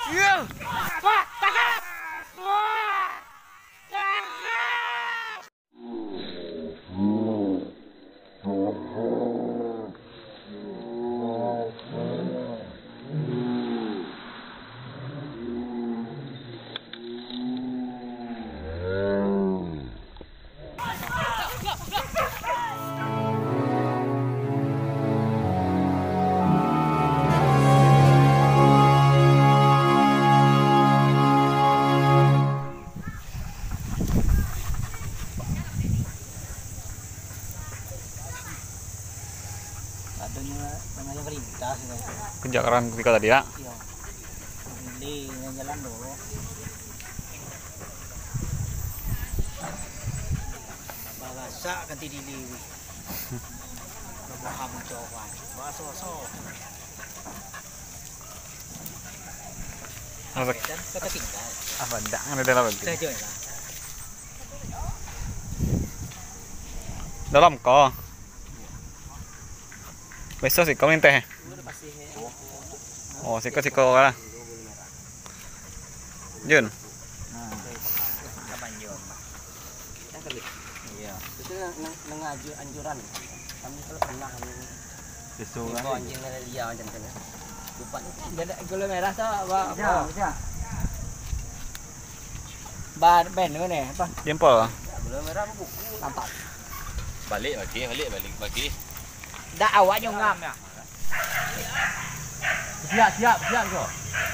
Namanya perintah Kejakaran ketika tadi ya. iya ini jalan dulu bahasa ganti dili paham coba bahasa Apa? dan kata tinggal Apa enggak ada dalam lagi? saja lah Dalam kok. Besok sih kau minta. Oh, siko lah. Jun. iya itu ngaju anjuran kami kalau pernah Besok kau anjing ada dia macam tu lupa ada gula merah tu apa ban ben ni apa Jempol. gula merah apa buku nampak Balik bagi. dah awak nyungam ya siap kau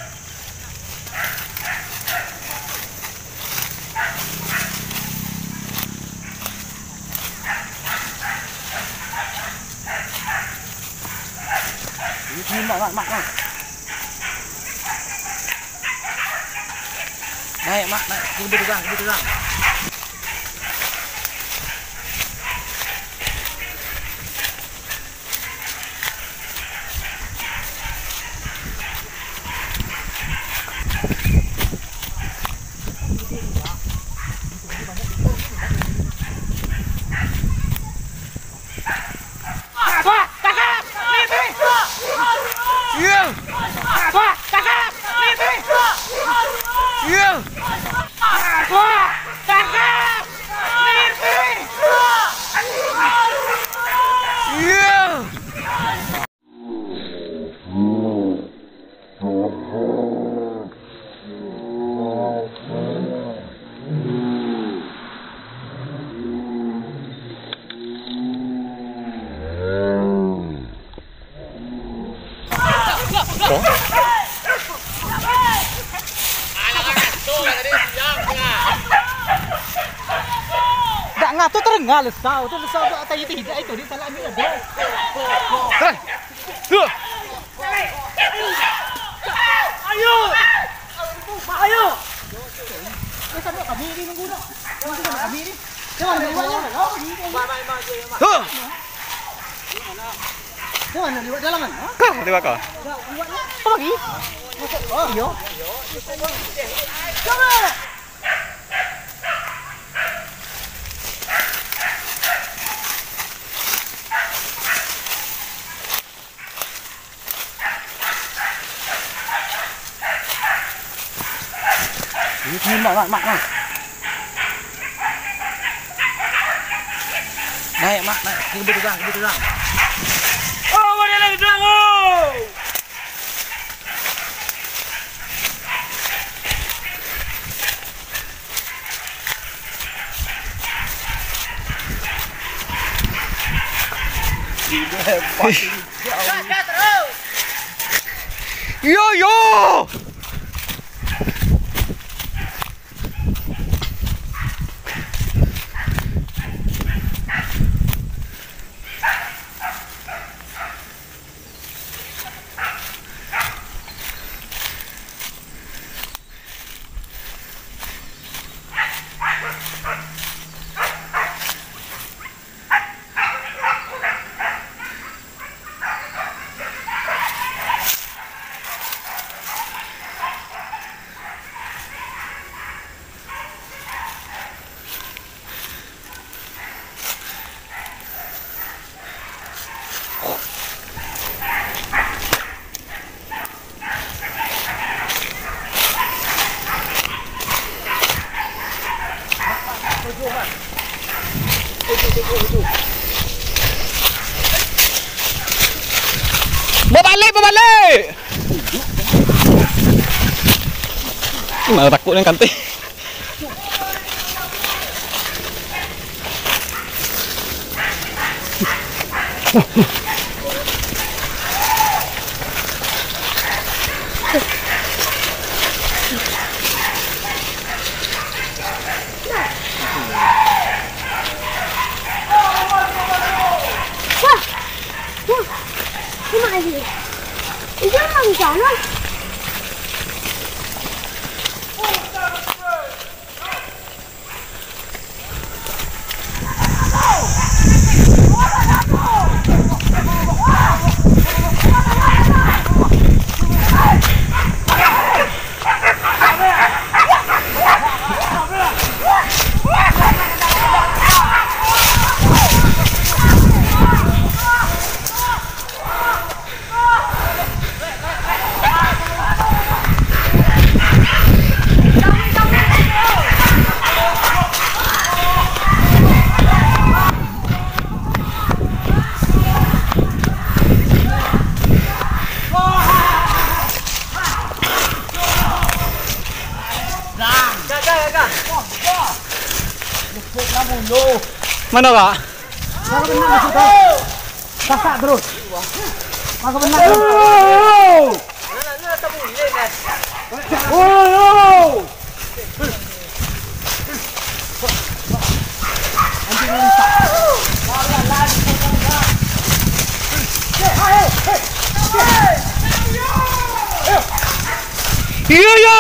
ini mak. Naik mak, kita tegang. Ngatur terengah lesau tu tadi tidak itu di salah ni ada. Ayo. Kita nak kami ni nunggu dah. Kami ni. Jangan liwatnya. Jangan liwat dalam kan? Liwat kau. Apa lagi? Oh, iyo. Jangan. Ini mak. Naik mak, kita tegang. Oh, mana lagi tegang oh. Terus. Yo. pabalik! Malah takut yang kanti. Mana Kak? Maka benar di situ. Sasak terus. Maka benar. Iya yo.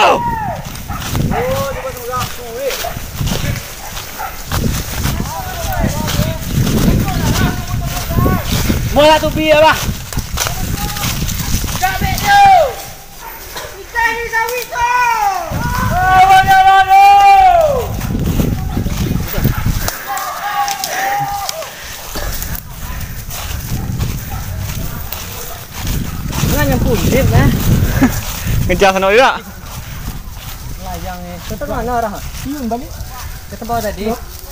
Bola tu biar lah. Yang punit nah. Ngejar sana juga. Layang ni. Tetap mana orang? Siun balik. Ke tempat tadi.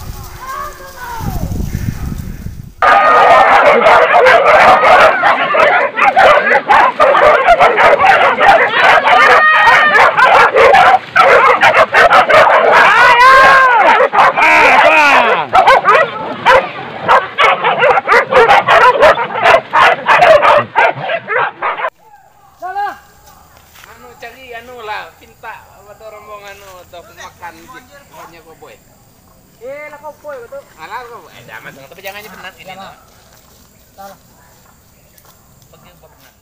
Pinta atau rombongan atau makan hanya kau boy. Lah kau boy betul. Alah kau, jangan tapi jangan benar ini. Salah. Pergi benar.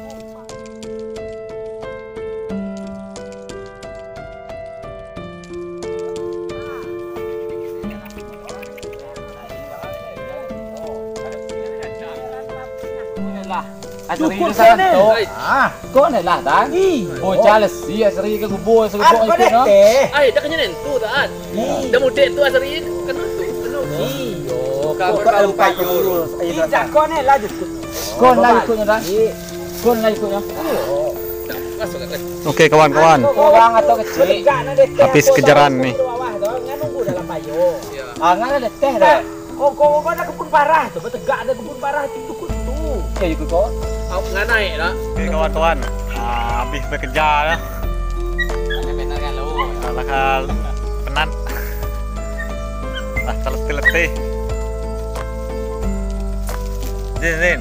Cukup sana. Kau ni lah dah. Bocah lesi asri ke kubur segobok ikut no. Ai, dah kena nentu dah. Dah mudik tu asri kan tu. Iyo, kau kalau payu. Tidak kau ni lah ikut. Kau lah ikutnya dah. Kau lah ikutnya. Masuk ke. Oke kawan-kawan. Orang atau kecil. Habis kejaran nih. Nunggu dalam payu. Ah, ngana ada teh dah. Kau ada kebun parah tu, bertegak ada kebun parah itu tu. Ya ikut kau. Aku nggak naik lah. Oke kawan-kawan. Habis bekerja dah. Ada benar kan lo. Lakal penat. Ah, letih-letih. Zin.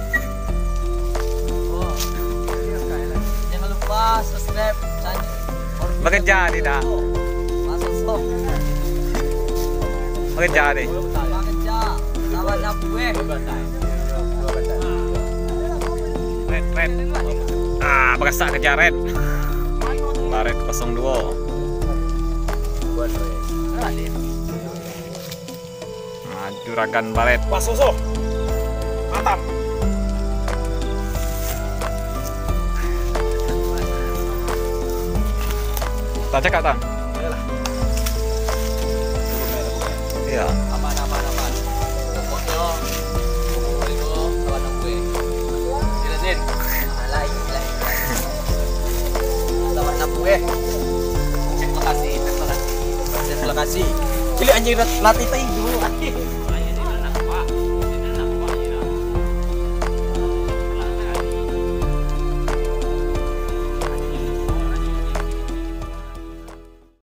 Jangan lupa subscribe channel. Bekerja tidak. Masuk stop. Bekerja deh. Bekerja. Lawan aku Red. Ah, berasa kerja Red. Baret 02. Nah, juragan Baret. Wah, susu. Mantap. Tak cakap tak? Iya. Aman. Pokoknya kawan aku. Jelasin. lain. Lawan aku Terima kasih. Terima kasih. Kili anjing latih tidur.